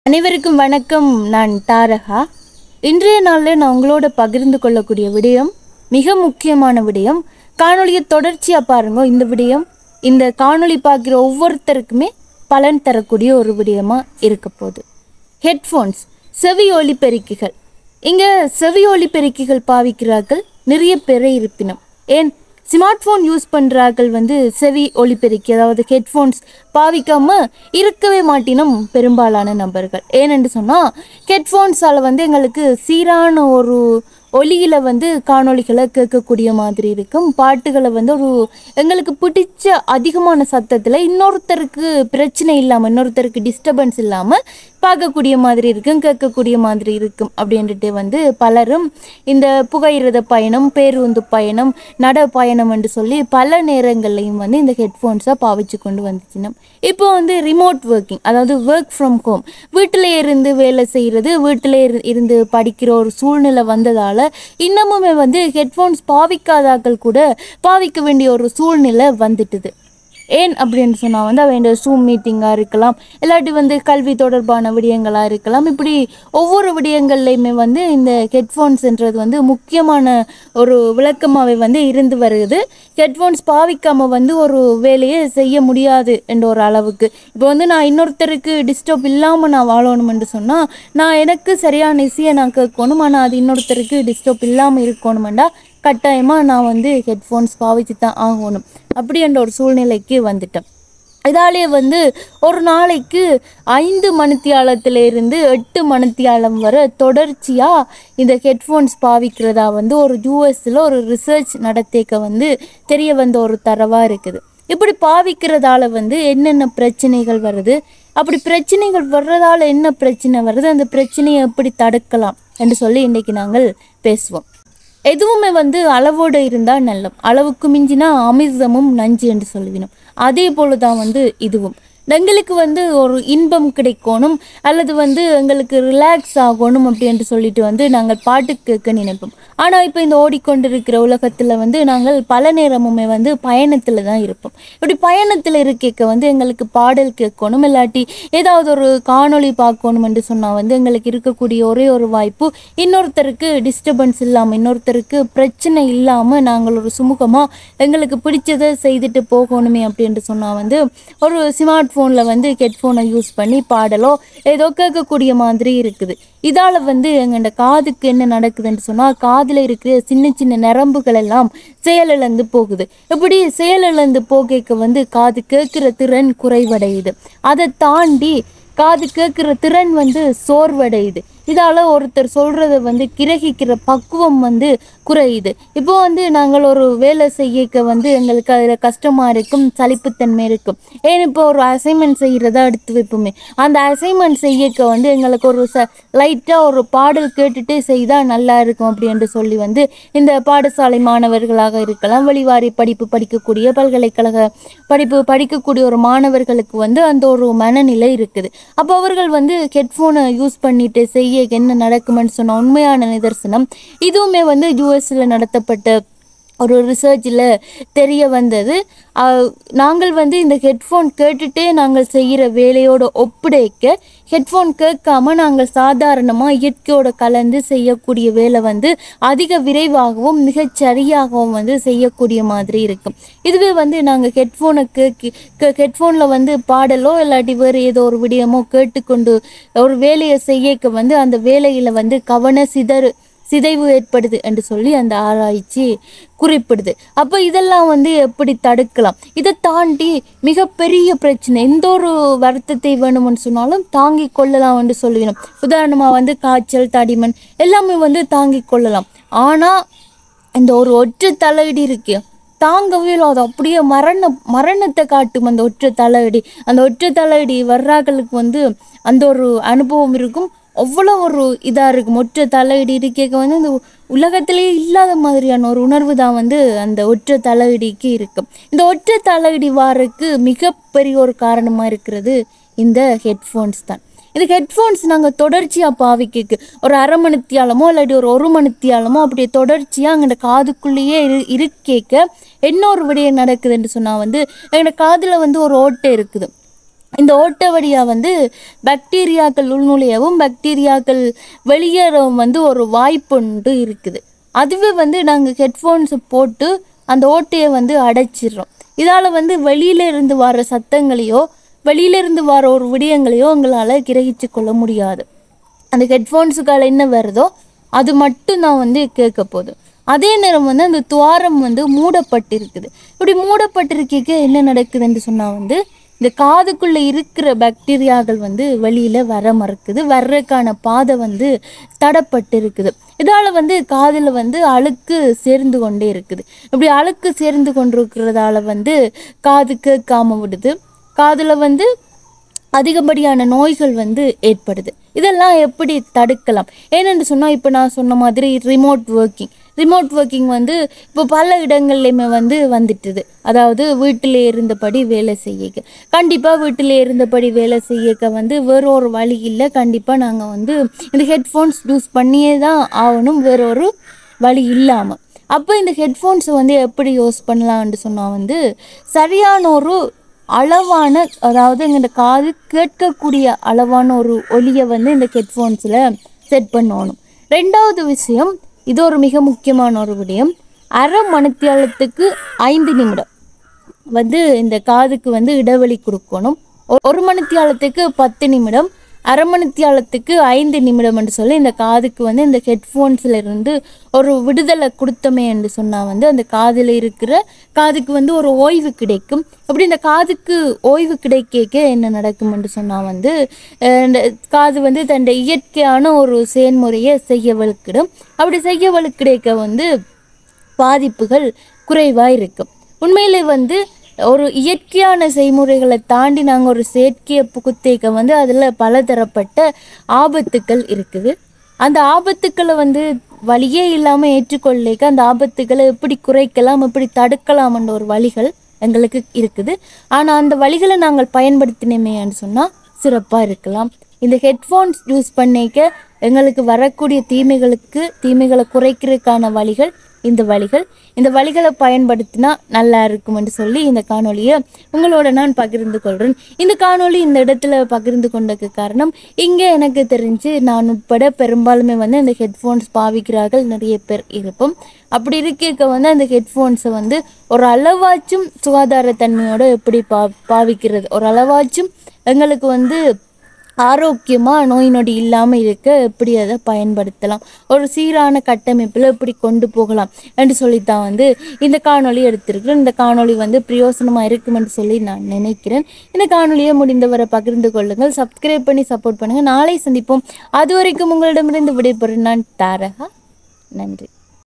அனைவருக்கும் வணக்கம். நான் தாரகா. இன்றைய நாளில் நான் உங்களோட பகிர்ந்து கொள்ளக்கூடிய விடயம் மிக முக்கியமான விடயம். காணொலியை தொடர்ச்சியாக பாருங்க. இந்த காணொலி பார்க்குற ஒவ்வொருத்தருக்குமே பலன் தரக்கூடிய ஒரு விடயமாக இருக்க போகுது. ஹெட்ஃபோன்ஸ், செவி ஒலிபெருக்கிகள். இங்கே செவி ஒலிபெருக்கிகள் பாவிக்கிறார்கள் நிறைய பேரை இருப்பினும். ஏன் ஸ்மார்ட் ஃபோன் யூஸ் பண்ணுறார்கள் செவி ஒலிபெருக்கி, அதாவது ஹெட்ஃபோன்ஸ் பாவிக்காமல் இருக்கவே மாட்டினும் பெரும்பாலான நபர்கள். ஏனென்று சொன்னால் ஹெட்ஃபோன்ஸால் எங்களுக்கு சீரான ஒரு ஒலியில் காணொளிகளை கேட்கக்கூடிய மாதிரி இருக்கும். பாட்டுகளை ஒரு எங்களுக்கு பிடிச்ச அதிகமான சத்தத்தில் இன்னொருத்தருக்கு பிரச்சனை இல்லாமல், இன்னொருத்தருக்கு டிஸ்டர்பன்ஸ் இல்லாமல் பார்க்கக்கூடிய மாதிரி இருக்கும், கேட்கக்கூடிய மாதிரி இருக்கும். அப்படின்ட்டு பலரும் இந்த புகையிரத பயணம், பேருந்து பயணம், நட பயணம் என்று சொல்லி பல நேரங்கள்லையும் இந்த ஹெட்ஃபோன்ஸை பாவிச்சு கொண்டு வந்துச்சுன்னா இப்போ ரிமோட் ஒர்க்கிங், அதாவது ஒர்க் ஃப்ரம் ஹோம், வீட்டில் இருந்து வேலை செய்கிறது, வீட்டில் இருந்து படிக்கிற ஒரு சூழ்நிலை வந்ததால் இன்னமுமே ஹெட்ஃபோன்ஸ் பாவிக்காதாக்கள் கூட பாவிக்க வேண்டிய ஒரு சூழ்நிலை வந்துட்டுது. ஏன் அப்படின்னு சொன்னால் அவன் ஜூம் மீட்டிங்காக இருக்கலாம், இல்லாட்டி கல்வி தொடர்பான விடயங்களாக இருக்கலாம். இப்படி ஒவ்வொரு விடயங்கள்லையுமே இந்த ஹெட்ஃபோன்ஸ்ன்றது முக்கியமான ஒரு விளக்கமாகவே இருந்து வருது. ஹெட்ஃபோன்ஸ் பாவிக்காமல் ஒரு வேலையை செய்ய முடியாது என்ற ஒரு அளவுக்கு. இப்போ நான் இன்னொருத்தருக்கு டிஸ்டர்ப் இல்லாமல் நான் வாழணும்னு சொன்னால் நான் எனக்கு சரியான இசையை நான் கேட்கணும், ஆனால் அது இன்னொருத்தருக்கு டிஸ்டர்ப் இல்லாமல் இருக்கணுமெண்டா கட்டாயமாக நான் ஹெட்ஃபோன்ஸ் பாவிச்சு தான் ஆகணும். அப்படி என்ற ஒரு சூழ்நிலைக்கு வந்துட்டேன். இதாலே ஒரு நாளைக்கு 5 மணித்தியாலத்திலிருந்து 8 மணித்தியாலம் வரை தொடர்ச்சியாக இந்த ஹெட்ஃபோன்ஸ் பாவிக்கிறதா ஒரு யூஎஸில் ஒரு ரிசர்ச் நடத்திக்க தெரிய வந்த ஒரு தரவாக இருக்குது. இப்படி பாவிக்கிறதால என்னென்ன பிரச்சனைகள் வருது, அப்படி பிரச்சனைகள் வர்றதால என்ன பிரச்சனை வருது, அந்த பிரச்சனையை எப்படி தடுக்கலாம் என்று சொல்லி இன்றைக்கி நாங்கள் பேசுவோம். எதுவுமே அளவோடு இருந்தால் நல்லம், அளவுக்கு மிஞ்சினா அமிர்தமும் நஞ்சு என்று சொல்லுவினோம். அதே போல தான் இதுவும். எங்களுக்கு ஒரு இன்பம் கிடைக்கணும், அல்லது எங்களுக்கு ரிலாக்ஸ் ஆகணும் அப்படின்ட்டு சொல்லிட்டு நாங்கள் பாட்டு கேட்க நினைப்போம். ஆனால் இப்போ இந்த ஓடிக்கொண்டிருக்கிற உலகத்தில் நாங்கள் பல நேரமுமே பயணத்தில் தான் இருப்போம். இப்படி பயணத்தில் இருக்க எங்களுக்கு பாடல் கேட்கணும், இல்லாட்டி ஏதாவது ஒரு காணொளி பார்க்கணும் என்று சொன்னால் எங்களுக்கு இருக்கக்கூடிய ஒரே ஒரு வாய்ப்பு இன்னொருத்தருக்கு டிஸ்டர்பன்ஸ் இல்லாமல், இன்னொருத்தருக்கு பிரச்சனை இல்லாமல் நாங்கள் ஒரு சுமூகமாக எங்களுக்கு பிடிச்சதை செய்துட்டு போகணுமே அப்படின்ட்டு சொன்னால் ஒரு ஸ்மார்ட் ஃபோனில் ஹெட்ஃபோனை யூஸ் பண்ணி பாடலோ ஏதோ கேட்கக்கூடிய மாதிரி இருக்குது. இதால் எங்கள்ட காதுக்கு என்ன நடக்குதுன்னு சொன்னால் காதில் இருக்கிற சின்ன சின்ன நரம்புகள் எல்லாம் செயலிழந்து போகுது. இப்படி செயலிழந்து போக காது கேட்குற திறன் குறைவடையுது. அதை தாண்டி காது கேட்குற திறன் சோர்வடையுது. இதால் ஒருத்தர் சொல்கிறத கிரகிக்கிற பக்குவம் குறையுது. இப்போ நாங்கள் ஒரு வேலை செய்யக்க எங்களுக்கு அதில் கஷ்டமாக இருக்கும், சலிப்புத்தன்மை இருக்கும். ஏன் இப்போ ஒரு அசைன்மெண்ட் செய்கிறதா எடுத்து வைப்போமே, அந்த அசைன்மெண்ட் செய்யக்க எங்களுக்கு ஒரு லைட்டாக ஒரு பாடல் கேட்டுகிட்டே செய்தால் நல்லா இருக்கும் அப்படின்ட்டு சொல்லி இந்த பாடசாலை மாணவர்களாக இருக்கலாம், வெளிவாரி படிப்பு படிக்கக்கூடிய, பல்கலைக்கழக படிப்பு படிக்கக்கூடிய ஒரு மாணவர்களுக்கு அந்த ஒரு மனநிலை இருக்குது. அப்போ அவர்கள் ஹெட்ஃபோனை யூஸ் பண்ணிட்டு செய்ய என்ன நடக்குமென்னு சொன்ன உண்மையான நிதர்சனம் இதுவுமே யூஎஸில் நடத்தப்பட்ட ஒரு ரிசர்ச்சில் தெரிய வந்தது. நாங்கள் இந்த ஹெட்ஃபோன் கேட்டுகிட்டே நாங்கள் செய்கிற வேலையோட ஒப்படைக்க ஹெட்ஃபோன் கேட்காம நாங்கள் சாதாரணமாக இயற்கையோட கலந்து செய்யக்கூடிய வேலை அதிக விரைவாகவும் மிகச்சரியாகவும் செய்யக்கூடிய மாதிரி இருக்கும். இதுவே நாங்கள் ஹெட்ஃபோனை ஹெட்ஃபோனில் பாடலோ இல்லாட்டி வேறு ஏதோ ஒரு விடயமோ கேட்டுக்கொண்டு ஒரு வேலையை செய்யக்க அந்த வேலையில் கவன சிதைவு ஏற்படுது என்று சொல்லி அந்த ஆராய்ச்சி குறிப்பிடுது. அப்போ இதெல்லாம் எப்படி தடுக்கலாம்? இதை தாண்டி மிகப்பெரிய பிரச்சனை, எந்த ஒரு வருத்தத்தை வேணும்னு சொன்னாலும் தாங்கி கொள்ளலாம் என்று சொல்லிடணும். உதாரணமாக காய்ச்சல், தடிமன் எல்லாமே தாங்கி கொள்ளலாம். ஆனால் இந்த ஒரு ஒற்றை தலையடி இருக்கு, தாங்கவே இல்லை. அது அப்படியே மரணத்தை காட்டும் அந்த ஒற்றை தலையடி. அந்த ஒற்றை தலையடி வர்றாங்களுக்கு அந்த ஒரு அனுபவம் இருக்கும், அவ்வளோ ஒரு இதாக இருக்கும். ஒற்றை தலையடி இருக்க இந்த உலகத்திலேயே இல்லாத மாதிரியான ஒரு உணர்வு தான் அந்த ஒற்றை தலையடிக்கு இருக்கும். இந்த ஒற்றை தலையடி வாரக்கு மிகப்பெரிய ஒரு காரணமாக இருக்கிறது இந்த ஹெட்ஃபோன்ஸ் தான். இந்த ஹெட்ஃபோன்ஸ் நாங்கள் தொடர்ச்சியாக பாவிக்க ஒரு அரை மணித்தியாலமோ இல்லாட்டி ஒரு மணித்தியாலமோ அப்படியே தொடர்ச்சியாக எங்களோட காதுக்குள்ளேயே இருக்கேக்க இன்னொரு விடயம் நடக்குதுன்னு சொன்னால் எங்களோட காதில் ஒரு ஓட்டை இருக்குது. இந்த ஓட்டை வழியாக வந்து பாக்டீரியாக்கள் உள்நுழையவும் பாக்டீரியாக்கள் வெளியேறவும் வந்து ஒரு வாய்ப்பு இருக்குது. அதுவே வந்து நாங்கள் ஹெட்ஃபோன்ஸை போட்டு அந்த ஓட்டையை வந்து அடைச்சிடுறோம். இதால் வந்து வெளியிலிருந்து வர சத்தங்களையோ வெளியிலிருந்து வர ஒரு விடயங்களையோ எங்களால் கிரகிச்சு கொள்ள முடியாது. அந்த ஹெட்ஃபோன்ஸுக்கால் என்ன வருதோ அது மட்டும் தான் வந்து கேட்க போதும். அதே நேரம் வந்து அந்த துவாரம் வந்து மூடப்பட்டிருக்குது. இப்படி மூடப்பட்டிருக்க என்ன நடக்குதுன்னு சொன்னால் வந்து இந்த காதுக்குள்ளே இருக்கிற பாக்டீரியாக்கள் வந்து வெளியில் வர மறுக்குது. வர்றதுக்கான பாதை வந்து தடப்பட்டு இருக்குது. இதால் வந்து காதில் வந்து அழுக்கு சேர்ந்து கொண்டே இருக்குது. இப்படி அழுக்கு சேர்ந்து கொண்டிருக்கிறதால வந்து காது கேட்காம விடுது. காதில் வந்து அதிகப்படியான நோய்கள் வந்து ஏற்படுது. இதெல்லாம் எப்படி தடுக்கலாம்? ஏனென்று சொன்னால் இப்போ நான் சொன்ன மாதிரி ரிமோட் ஒர்க்கிங் வந்து இப்போ பல இடங்கள்லையுமே வந்து வந்துட்டுது. அதாவது வீட்டிலே இருந்தபடி வேலை செய்ய கண்டிப்பாக வீட்டிலே இருந்தபடி வேலை செய்ய வந்து வேறொரு வழி இல்லை. கண்டிப்பாக நாங்கள் வந்து இந்த ஹெட்ஃபோன்ஸ் யூஸ் பண்ணியே தான் ஆகணும், வேறொரு வழி இல்லாமல். அப்போ இந்த ஹெட்ஃபோன்ஸை வந்து எப்படி யூஸ் பண்ணலாம்னு சொன்னால் வந்து சரியான ஒரு அளவான, அதாவது இந்த காது கேட்கக்கூடிய அளவான ஒரு ஒலியை வந்து இந்த ஹெட்ஃபோன்ஸில் செட் பண்ணணும். ரெண்டாவது விஷயம், இது ஒரு மிக முக்கியமான ஒரு விடயம், அரை மணித்தியாலத்துக்கு 5 நிமிடம் வந்து இந்த காதுக்கு வந்து இடைவெளி கொடுக்கணும். ஒரு மணித்தியாலத்துக்கு 10 நிமிடம், அரை மணித்தியாலத்துக்கு 5 நிமிடம் என்று சொல்லி இந்த காதுக்கு வந்து இந்த ஹெட்ஃபோன்ஸில் இருந்து ஒரு விடுதலை கொடுத்தமே என்று சொன்னால் வந்து அந்த காதில் இருக்கிற காதுக்கு வந்து ஒரு ஓய்வு கிடைக்கும். அப்படி இந்த காதுக்கு ஓய்வு கிடைக்க என்ன நடக்கும் என்று சொன்னால் வந்து இந்த காது வந்து தன் இயற்கையான ஒரு செயல்முறையை செய்ய வலுக்கிடும். அப்படி செய்ய வலுக்கிடைக்க வந்து பாதிப்புகள் குறைவாக இருக்கும். உண்மையிலே வந்து ஒரு இயற்கையான செய்முறைகளை தாண்டி நாங்கள் ஒரு செயற்கையை புகுத்தேக்க வந்து அதில் பலதரப்பட்ட ஆபத்துக்கள் இருக்குது. அந்த ஆபத்துக்களை வந்து வழியே இல்லாமல் ஏற்றுக்கொள்ளைக்க அந்த ஆபத்துக்களை எப்படி குறைக்கலாம், எப்படி தடுக்கலாம்ன்ற ஒரு வழிகள் எங்களுக்கு இருக்குது. ஆனால் அந்த வழிகளை நாங்கள் பயன்படுத்தினோமேன்னு சொன்னால் சிறப்பாக இருக்கலாம். இந்த ஹெட்ஃபோன்ஸ் யூஸ் பண்ணிக்க எங்களுக்கு வரக்கூடிய தீமைகளை குறைக்கிறதுக்கான வழிகள் இந்த வழிகளை பயன்படுத்தினா நல்லா இருக்கும் என்று சொல்லி இந்த காணொலியை உங்களோட நான் பகிர்ந்து கொள்கிறேன். இந்த காணொலி இந்த இடத்துல பகிர்ந்து கொண்டதுக்கு காரணம், இங்கே எனக்கு தெரிஞ்சு நான் உட்பட பெரும்பாலுமே வந்து இந்த ஹெட்ஃபோன்ஸ் பாவிக்கிறார்கள் நிறைய பேர் இருப்போம். அப்படி இருக்க வந்து அந்த ஹெட்ஃபோன்ஸை வந்து ஒரு அளவாச்சும் சுகாதாரத்தன்மையோடு எப்படி பாவிக்கிறது, ஒரு அளவாச்சும் எங்களுக்கு வந்து ஆரோக்கியமாக நோய் நொடி இல்லாமல் இருக்க எப்படி அதை பயன்படுத்தலாம், ஒரு சீரான கட்டமைப்பில் எப்படி கொண்டு போகலாம் என்று சொல்லித்தான் வந்து இந்த காணொலி எடுத்திருக்கிறேன். இந்த காணொலி வந்து பிரயோசனமாக இருக்கும் என்று சொல்லி நான் நினைக்கிறேன். இந்த காணொலியை முடிந்தவரை பகிர்ந்து கொள்ளுங்கள், சப்ஸ்கிரைப் பண்ணி சப்போர்ட் பண்ணுங்கள். நாளை சந்திப்போம். அது வரைக்கும் உங்களிடமிருந்து விடைபெறும் நான் தாரகா. நன்றி.